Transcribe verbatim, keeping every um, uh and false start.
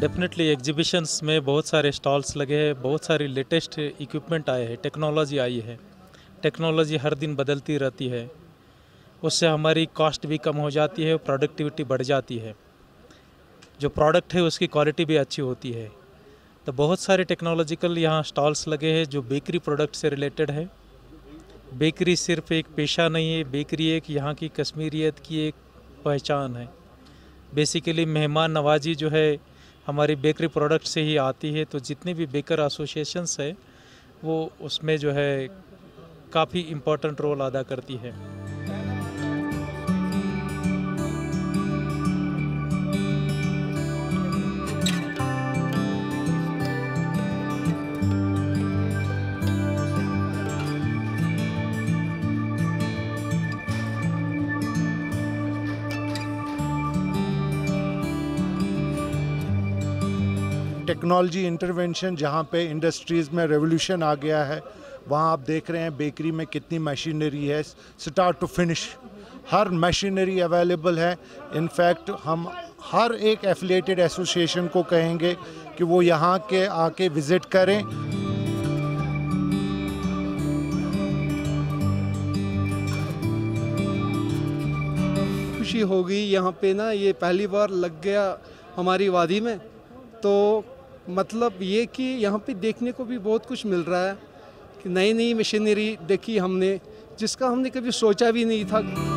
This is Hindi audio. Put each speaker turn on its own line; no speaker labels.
डेफिनेटली एग्जीबिशंस में बहुत सारे स्टॉल्स लगे हैं, बहुत सारी लेटेस्ट इक्विपमेंट आए हैं, टेक्नोलॉजी आई है। टेक्नोलॉजी हर दिन बदलती रहती है, उससे हमारी कॉस्ट भी कम हो जाती है और प्रोडक्टिविटी बढ़ जाती है। जो प्रोडक्ट है उसकी क्वालिटी भी अच्छी होती है। तो बहुत सारे टेक्नोलॉजिकल यहाँ स्टॉल्स लगे हैं जो बेकरी प्रोडक्ट से रिलेटेड है। बेकरी सिर्फ एक पेशा नहीं है, बेकरी एक यहाँ की कश्मीरियत की एक पहचान है। बेसिकली मेहमान नवाजी जो है हमारी बेकरी प्रोडक्ट से ही आती है। तो जितने भी बेकर एसोसिएशंस है वो उसमें जो है काफ़ी इम्पोर्टेंट रोल अदा करती है।
टेक्नोलॉजी इंटरवेंशन जहाँ पे इंडस्ट्रीज़ में रेवोल्यूशन आ गया है, वहाँ आप देख रहे हैं बेकरी में कितनी मशीनरी है, स्टार्ट टू फिनिश हर मशीनरी अवेलेबल है। इनफैक्ट हम हर एक एफिलिएटेड एसोसिएशन को कहेंगे कि वो यहाँ के आके विज़िट करें।
खुशी हो गई यहाँ पे ना, ये पहली बार लग गया हमारी वादी में। तो मतलब ये कि यहाँ पे देखने को भी बहुत कुछ मिल रहा है कि नई नई मशीनरी देखी हमने, जिसका हमने कभी सोचा भी नहीं था।